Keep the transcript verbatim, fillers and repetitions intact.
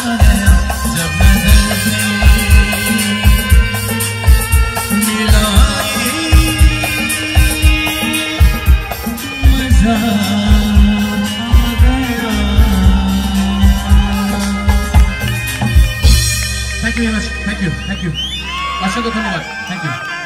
गया जब नजर से मिलाई मजा आ गया। Thank you very much, thank you thank you, असंख्य धन्यवाद, थैंक यू।